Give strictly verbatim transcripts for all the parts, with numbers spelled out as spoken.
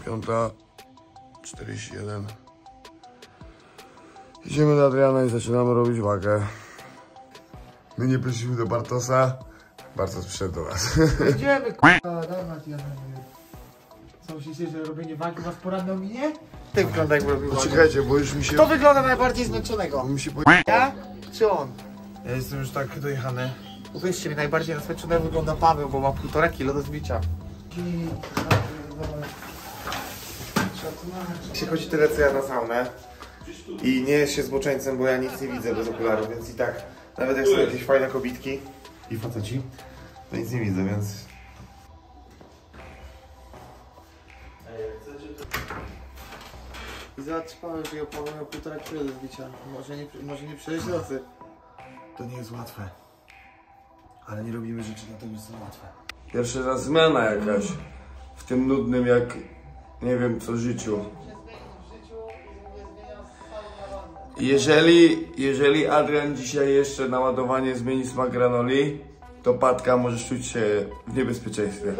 Piąta czterdzieści jeden. Idziemy do Adriana i zaczynamy robić wagę. My nie poszliśmy do Bartosa. Bartos przyszedł do nas. Idziemy, k***a, dawaj, ja Co myślicie, że robienie wagi was poradną minie? Ty wygląda jakby robił wagę. Czekajcie, bo już mi się... Kto wygląda najbardziej zmęczonego? Mi się po... Ja czy on? Ja jestem już tak dojechany. Uwierzcie mi, najbardziej zmęczonego wygląda Paweł, bo ma półtora kilo do zbicia. Jeśli chodzi tyle co ja na saunę i nie jest się zboczeńcem, bo ja nic nie widzę bez okularów, więc i tak nawet jak są jakieś fajne kobitki i faceci, to nic nie widzę, więc... I zobacz Paweł, że Paweł miał półtora kilo do zbicia. Może nie, może nie przejść nocy. To nie jest łatwe. Ale nie robimy rzeczy dlatego, że są łatwe. Pierwszy raz zmiana jakaś. W tym nudnym jak... nie wiem co życiu. Jeżeli, jeżeli Adrian dzisiaj jeszcze na ładowanie zmieni smak granoli, to Patka możesz czuć się w niebezpieczeństwie.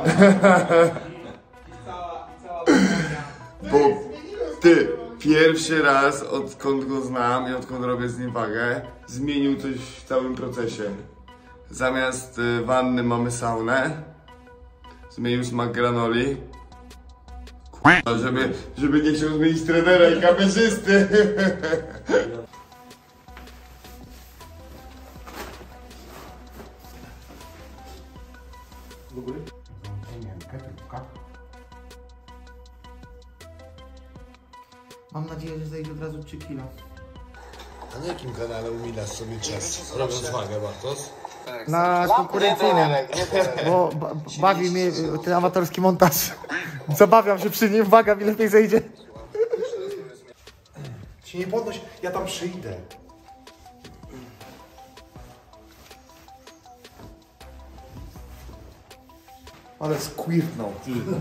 Bo ty pierwszy raz, odkąd go znam i odkąd robię z nim wagę, zmienił coś w całym procesie. Zamiast y, wanny mamy saunę, zmienił smak granoli. K***a, żeby, żeby nie chciał zmienić trenera i kamerzysty. Do góry? Mam nadzieję, że zejdzie od razu trzy kilo. A na jakim kanale umilasz sobie czas, robiąc wagę, Bartos? Na konkurencyjnym, bo ba bawi mnie ten amatorski montaż. Zabawiam się przy nim, waga mi lepiej zejdzie. Ci nie podnoś, ja tam przyjdę. Ale squirtnął.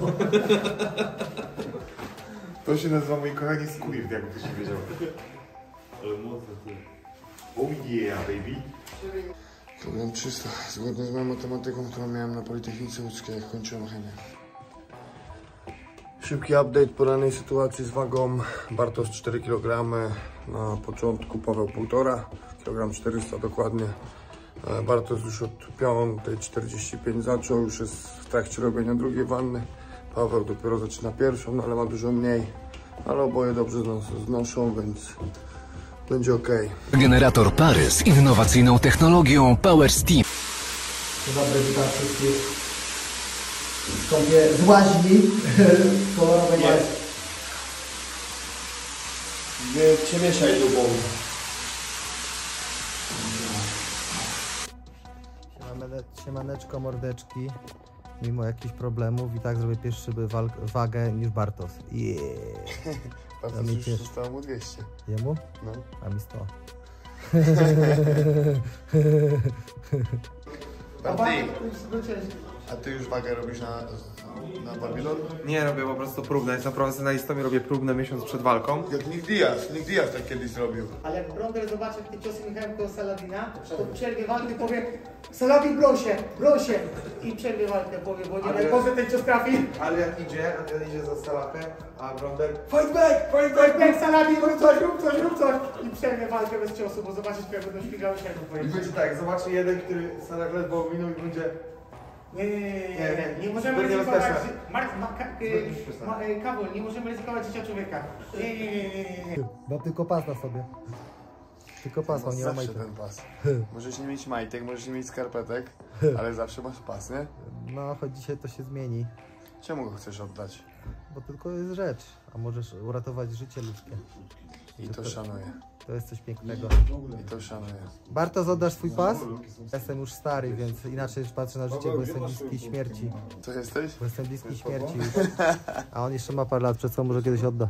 To się nazywa, moi kochani, squirt, jakby ktoś nie wiedział. Ale mocno ty. Oh yeah, baby. Problem trzysta. Zgodnie z moją matematyką, którą miałem na Politechnice Łódzkiej, jak kończyłem chemię. Szybki update podanej sytuacji z wagą. Bartosz cztery kilogramy, na początku Paweł półtora, kilogram czterysta dokładnie. Bartosz już od piątej czterdzieści pięć zaczął, już jest w trakcie robienia drugiej wanny. Paweł dopiero zaczyna pierwszą, no ale ma dużo mniej, ale oboje dobrze znoszą, więc będzie ok. Generator pary z innowacyjną technologią Power Steam. Dzień dobry, witam wszystkich. Wstąpię z łaźni kolorowej łaźni. Nie przemieszaj dupą. Siemaneczko, mordeczki. Mimo jakichś problemów i tak zrobię pierwszy wagę niż Bartos. Yeah. Bartosz już zostało mu dwieście. Jemu? No. A mi sto. Barty, a ty już wagę robisz na, na Babylon? Nie robię po prostu próbne, jestem profesjonalistą i robię próbne miesiąc przed walką. Jak Nick Diaz, Nick Diaz tak kiedyś zrobił. Ale jak Bronder zobaczy te ciosy Michałego Saladina, to przerwie walkę, powie Saladin brosie, brosie i przerwie walkę, powie, bo nie ale... może ten cios trafi. Ale jak idzie, Adrian idzie za Salachę, a Bronder... Fight back, fight back, fight back, Saladin, rób coś, rób coś, rób coś i przerwie walkę bez ciosu, bo zobaczysz, jak będą śmigały się. I będzie tak, zobaczy jeden, który Salach ledwo minął i będzie... Nie, nie, nie, nie, nie, nie, nie możemy ryzykować, Mark, ma, ka, y, ma, y, Kabul, nie możemy ryzykować życia człowieka. Nie, nie, nie, nie, nie, nie. Mam tylko pas na sobie. Tylko pas, mam, nie ma Zawsze majtek. ten pas. Możesz nie mieć majtek, możesz nie mieć skarpetek, ale zawsze masz pas, nie? No, choć dzisiaj to się zmieni, Czemu go chcesz oddać? bo tylko jest rzecz, a możesz uratować życie ludzkie. I to szanuję. To jest coś pięknego. I to szanuję. Bartosz, oddasz swój pas? Jestem już stary, więc inaczej już patrzę na życie, bo jestem bliski śmierci. To jesteś? Bo jestem bliski śmierci już. A on jeszcze ma parę lat, przed co może kiedyś odda.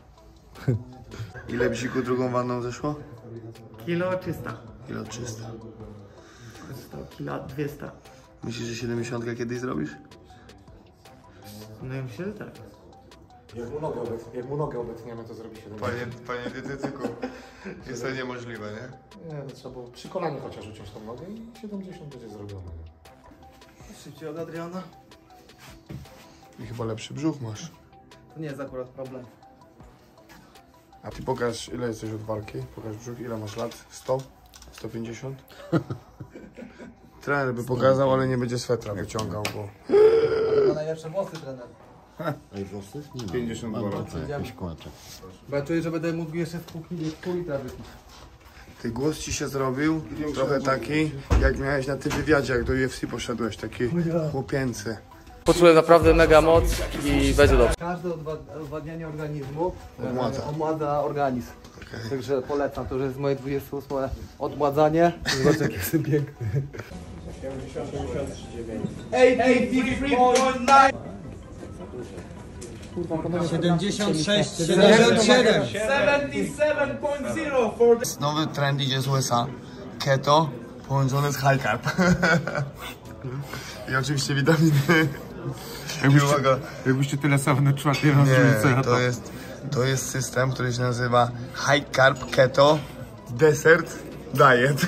Ile bziku drugą wanną zeszło? Kilo trzysta. Kilo trzysta. sto kilo dwieście. Myślisz, że siedemdziesiątkę kiedyś zrobisz? No ja myślę, że tak. Jak mu nogę, obet, jak mu nogę obetniemy, to zrobi się. Panie, panie dietetyku, jest to niemożliwe, nie? Nie, to trzeba było przy kolanie chociaż uciąć tą nogę i siedemdziesiąt będzie zrobione. Szybciej od Adriana. I chyba lepszy brzuch masz. To nie jest akurat problem. A ty pokaż, ile jesteś od walki, pokaż brzuch, ile masz lat? sto? sto pięćdziesiąt? Trener by pokazał, ale nie będzie swetra wyciągał, bo... Ale ma najlepsze włosy trener. Ej, włosy? Nie pięćdziesiąt mam. dolarów. Mam jakiś kłaczek. Bo ja czuję, że będę mógł jeszcze z pół, pół litra wypić. Ty głos ci się zrobił trochę taki, jak miałeś na tym wywiadzie, jak do U F C poszedłeś, taki chłopięcy. Poczułem naprawdę mega moc i będzie dobrze. Każde odwa- odwadnianie organizmu Omładza. e, omładza organizm. Okay. Także polecam, to już jest moje dwudzieste ósme odmładzanie. Zobacz jak jestem piękny. siedemdziesiąt sześć, siedemdziesiąt siedem. Nowy trend idzie z U S A. Keto połączone z high carb. I oczywiście witaminy. I uwaga, Jakbyście tyle samo na czwartej raz nie, to jest, to jest system, który się nazywa High Carb Keto Desert Diet.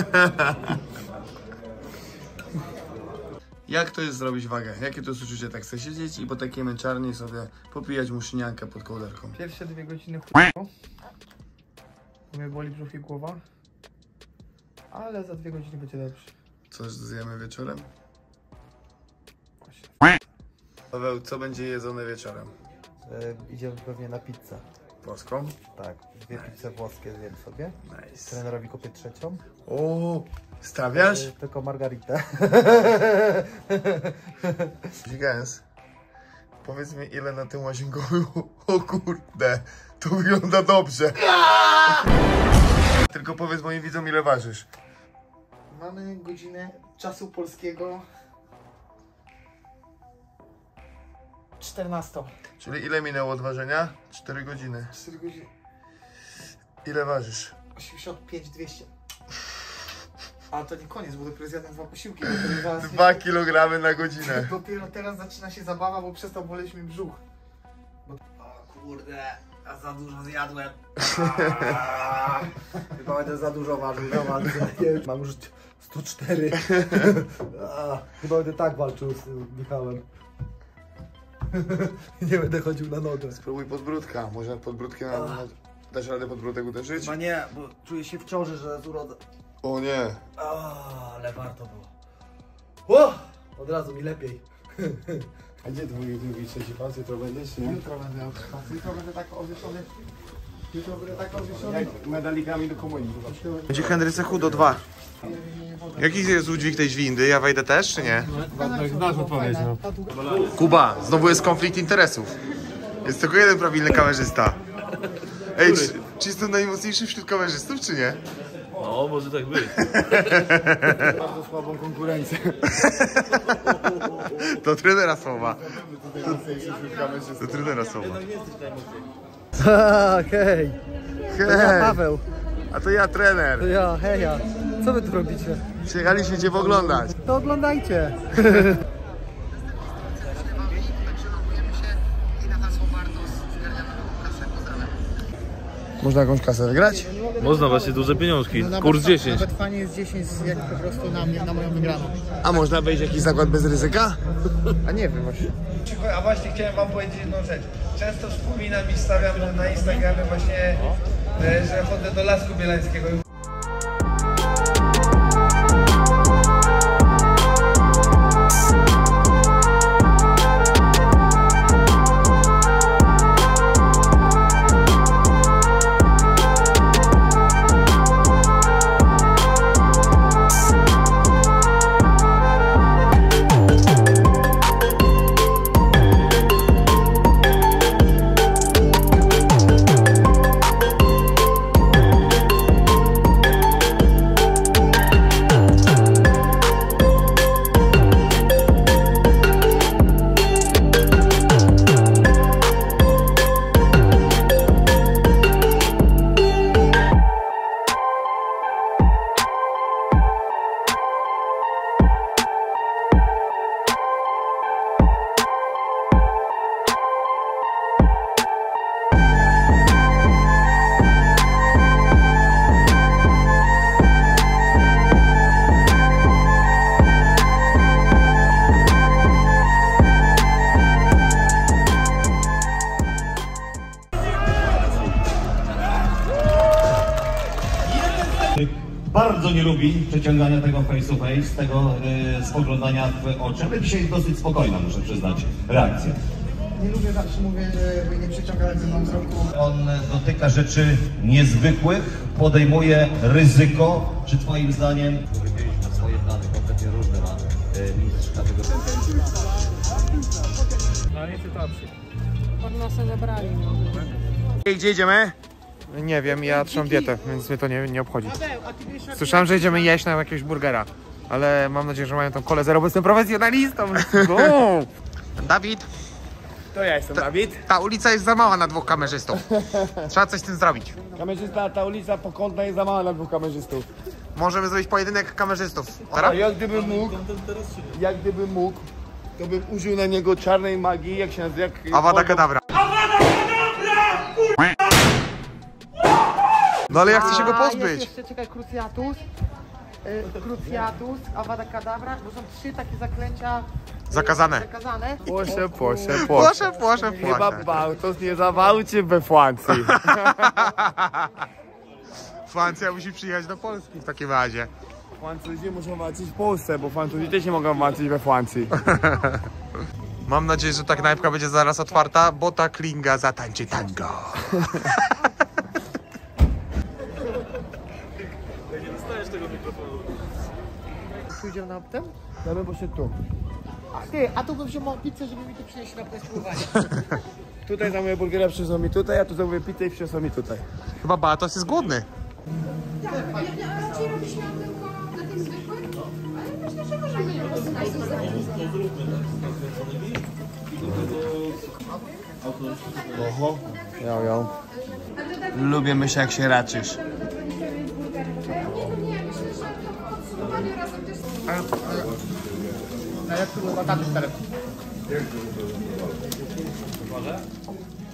Jak to jest zrobić wagę? Jakie to jest uczucie? Tak chcę siedzieć i po takiej męczarni sobie popijać muszyniankę pod kołderką. Pierwsze dwie godziny ch***o. Mnie boli brzuch i głowa. Ale za dwie godziny będzie dobrze. Coś zjemy wieczorem? Właśnie. Paweł, co będzie jedzone wieczorem? E, idziemy pewnie na pizzę. Włoską? Tak, dwie pizze włoskie zjem sobie. Nice. Trenerowi kupię trzecią. O, stawiasz? E, tylko margaritę. Gigans. Powiedz mi, ile na tym łazienkowym... O kurde, to wygląda dobrze. Tylko powiedz moim widzom, ile ważysz. Mamy godzinę czasu polskiego. czternaście. Czyli ile minęło od ważenia? cztery godziny. cztery godziny. Ile ważysz? osiemdziesiąt pięć dwieście. Ale to nie koniec, bo dopiero zjadłem dwa posiłki. Dopiero zaraz dwa kilogramy na godzinę. Dopiero teraz zaczyna się zabawa, bo przestał boleć mi brzuch. Bo... O kurde, a za dużo zjadłem. Chyba będę za dużo ważył, ja walczę. Mam już sto cztery. A, chyba będę tak walczył z Michałem. Nie będę chodził na nogę. Spróbuj podbródka. Może podbródkiem na... dasz radę podbródek uderzyć? Chyba nie, bo czuję się w ciąży, że z urodę. O nie. O, ale warto było. O, od razu mi lepiej. A gdzie twój drugi, trzeci pas? Jutro będziesz, czy nie? Jutro będę miał pas. Jutro będę tak owieszony. Jutro będę tak owieszony. Jak medalikami do komunii. Będzie Henryce Chudo dwa. Jaki jest udźwig tej windy? Ja wejdę też, czy nie? Znasz odpowiedź, no. Kuba, znowu jest konflikt interesów. Jest tylko jeden prawilny kamerzysta. Ej, czy, czy jestem najmocniejszy wśród kamerzystów, czy nie? No, może tak być. Bardzo słabą konkurencję. To trenera słowa. To trenera słowa. Ha, hej. To ja Hej, Paweł. a to ja trener. To ja, heja. Co wy tu robicie? Przyjechaliśmy cię oglądać. To oglądajcie. Można jakąś kasę wygrać? Można właśnie duże pieniążki. Kurs dziesięć. Nawet fajnie jest dziesięć jak po prostu na mnie, na moją wygraną. A można wejść w jakiś zakład bez ryzyka? A nie wiem właśnie. A właśnie chciałem wam powiedzieć jedną rzecz. Często wspominam i stawiam na Instagramie właśnie, że chodzę do Lasku Bielańskiego. bardzo nie lubi przeciągania tego face to face, tego y, spoglądania w oczy, ale dzisiaj dosyć spokojna, muszę przyznać, reakcja. Nie lubię, zawsze mówię, że nie przeciągać ze mną wzroku. On dotyka rzeczy niezwykłych, podejmuje ryzyko. Czy twoim zdaniem... Wymieniliśmy swoje plany, kompletnie różne ma mistrz kategorii. No nie sytuacji. Pod nosem zabrali. Gdzie jedziemy? Nie wiem, ja trzymam dietę, więc mnie to nie, nie obchodzi. Słyszałem, że jedziemy jeść na jakiegoś burgera, ale mam nadzieję, że mają tą kolę zero, bo jestem profesjonalistą. Dawid. To ja jestem ta, Dawid. Ta ulica jest za mała na dwóch kamerzystów. Trzeba coś z tym zrobić. Kamerzysta, ta ulica pokątna jest za mała na dwóch kamerzystów. Możemy zrobić pojedynek kamerzystów. A jak gdybym mógł, jak gdybym mógł, to bym użył na niego czarnej magii, jak się nazywa... Jak... Awada Kedavra. No ale ja chcę się go pozbyć. Jeszcze czekaj, Cruciatus, y, Cruciatus, Avada Kedavra, bo są trzy takie zaklęcia y, zakazane. zakazane. Płosze, płosze, Płosze, płosze, Chyba płosze. Bałtos nie zawałcie we Francji. Francja musi przyjechać do Polski w takim razie. Francuzi muszą walczyć w Polsce, bo Francuzi też nie mogą walczyć we Francji. Mam nadzieję, że ta knajpka będzie zaraz otwarta, bo ta klinga zatańczy tango. Nie dostajesz tego mikrofonu. Pójdziemy na optem? Ja bym poszedł tu. A ty, a tu bym wziął pizzę, żeby mi tu przynieść na spróbowanie. Tutaj zamówię burgera, przyniosą mi tutaj, a tu zamówię pizzę i przyniosą mi tutaj. Chyba Bartosz jest głodny. Tak, ja, ja raczej robiliśmy tylko dla tych zwykłych, ale myślę, że możemy ją posypać do Oho, ja, ja. Lubię myśleć, jak się raczysz. A jak tu chyba tatuś teraz?